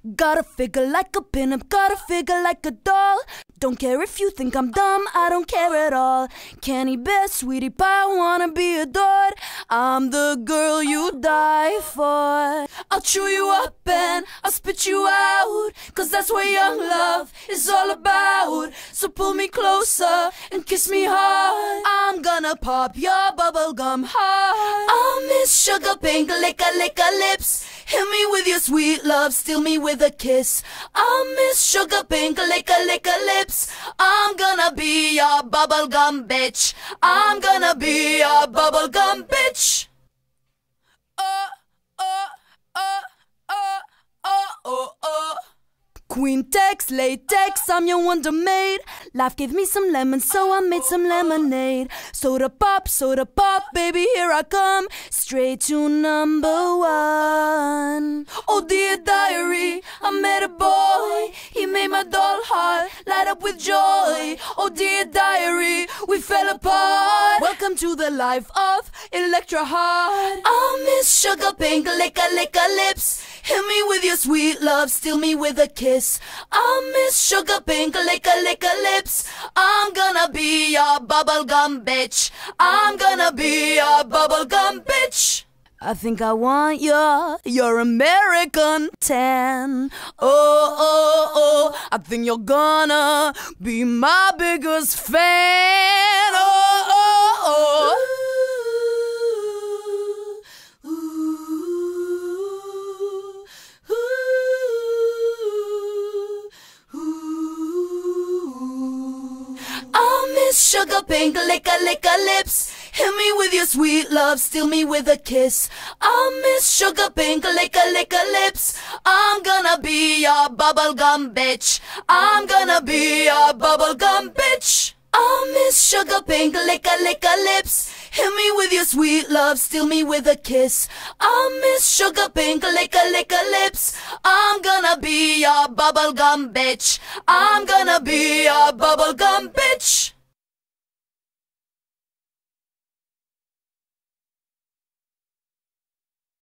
Gotta figure like a pinup, gotta figure like a doll. Don't care if you think I'm dumb, I don't care at all. Candy bear, sweetie pie, wanna be adored. I'm the girl you die for. I'll chew you up and I'll spit you out, 'cause that's what young love is all about. So pull me closer and kiss me hard. I'm gonna pop your bubblegum hard. I'll miss sugar pink, lick a lips. Hit me with your sweet love, steal me with a kiss. I'll miss sugar pink, lick a lips. I'm gonna be your bubblegum bitch. I'm gonna be your bubblegum bitch. Oh, oh, oh, oh, oh, oh, oh. Queen Tex, latex, I'm your wonder maid. Life gave me some lemons, so I made some lemonade. Soda pop, baby, here I come. Straight to number one. Oh dear diary, I met a boy. He made my doll heart light up with joy. Oh dear diary, we fell apart. Welcome to the life of Electra Heart. I'll miss sugar pink, lick a lips. Hit me with your sweet love, steal me with a kiss. I'll miss sugar pink, lick a lips. I'm gonna be your bubblegum bitch. I'm gonna be your bubblegum bitch. I think I want your American tan. Oh, oh, oh, I think you're gonna be my biggest fan. Oh, oh, oh. Sugar pink, lick a lips. Hit me with your sweet love, steal me with a kiss. I'll miss sugar pink, lick a lips. I'm gonna be your bubblegum bitch. I'm gonna be your bubblegum bitch. I'll miss sugar pink, lick a lips. Hit me with your sweet love, steal me with a kiss. I'll miss sugar pink, lick a lips. I'm gonna be your bubblegum bitch. I'm gonna be your bubblegum bitch.